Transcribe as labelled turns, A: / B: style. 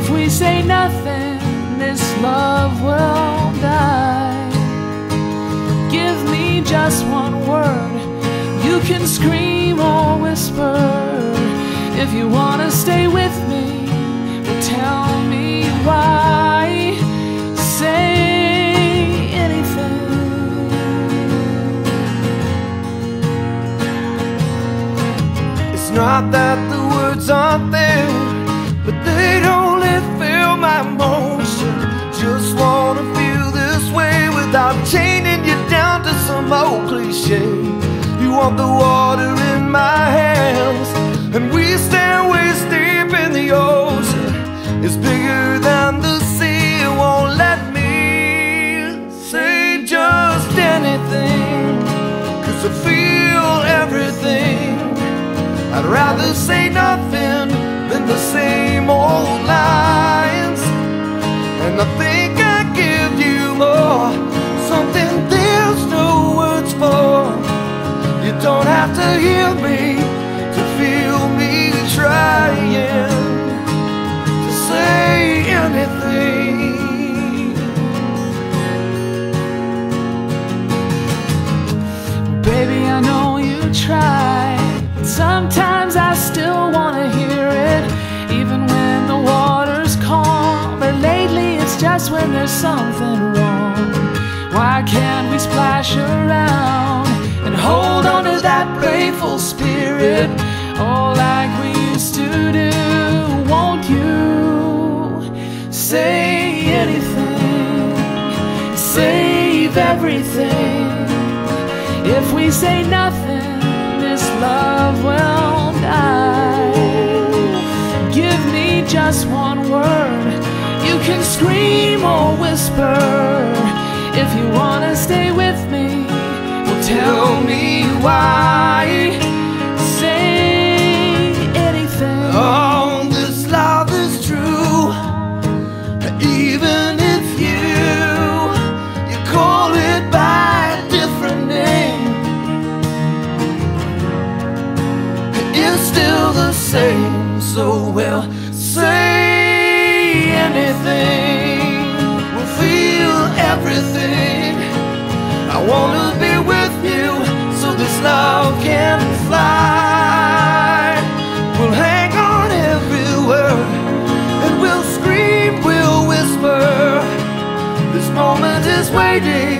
A: If we say nothing, this love will die. Give me just one word. You can scream or whisper. If you wanna stay with me, well, tell me why. Say anything.
B: It's not that the words aren't there, but they'd only fill my emotion. Just wanna feel this way without chaining you down to some old cliche. You want the water in my hands, and we stand waist deep in the ocean. It's bigger than the sea. It won't let me say just anything, 'cause I feel everything. I'd rather say nothing than the same old lines. And I think I give you more, something there's no words for. You don't have to hear me to feel me trying to say anything.
A: Baby, I know you try, but sometimes I still wanna hear it, even when the water's calm. But lately it's just when there's something wrong. Why can't we splash around and hold on to that playful spirit, oh, like we used to do? Won't you say anything? Save everything. If we say nothing, this love will die. Give me just one word. You can scream or whisper. If you wanna stay with me, well, tell me why. Say anything.
B: Oh, this love is true, even if you call it by a different name. It's still the same, so we'll say anything. We'll feel everything. I wanna be with you so this love can fly. We'll hang on every word, and we'll scream, we'll whisper. This moment is waiting.